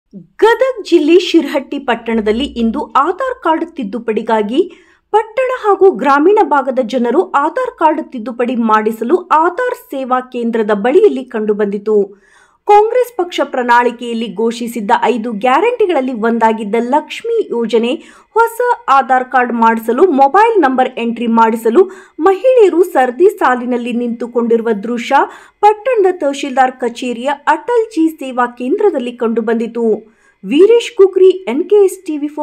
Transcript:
ಗದಗ ಜಿಲ್ಲೆ ಶಿರಹಟ್ಟಿ ಪಟ್ಟಣದಲ್ಲಿ ಇಂದು ಆಧಾರ್ ಕಾರ್ಡ್ ತಿದ್ದುಪಡಿಗಾಗಿ ಪಟ್ಟಣ ಹಾಗೂ ಗ್ರಾಮೀಣ ಭಾಗದ ಜನರು ಆಧಾರ್ ಕಾರ್ಡ್ ತಿದ್ದುಪಡಿ ಮಾಡಿಸಲು ಆಧಾರ್ ಸೇವಾ ಕೇಂದ್ರದ ಬಳಿಯಲ್ಲಿ ಕಂಡುಬಂದಿತು. ಕಾಂಗ್ರೆಸ್ ಪಕ್ಷ ಪ್ರಣಾಳಿಕೆಯಲ್ಲಿ ಘೋಷಿಸಿದ್ದ 5 ಗ್ಯಾರಂಟಿಗಳಲ್ಲಿ ಒಂದಾಗಿದ್ದ ಲಕ್ಷ್ಮಿ ಯೋಜನೆ ಹೊಸ ಆಧಾರ್ ಕಾರ್ಡ್ ಮಾಡಿಸಲು ಮೊಬೈಲ್ ನಂಬರ್ ಎಂಟ್ರಿ ಮಾಡಿಸಲು ಮಹಿಳೆಯರು ಸರದಿ ಸಾಲಿನಲ್ಲಿ ನಿಂತುಕೊಂಡಿರುವ ದೃಶ್ಯ ಪಟ್ಟಣದ ತಹಶೀಲ್ದಾರ್ ಕಚೇರಿಯ ಅಟಲ್ ಜಿ ಸೇವಾ ಕೇಂದ್ರದಲ್ಲಿ ಕಂಡುಬಂದಿತು. Veeresh Khukri, NKS TV4.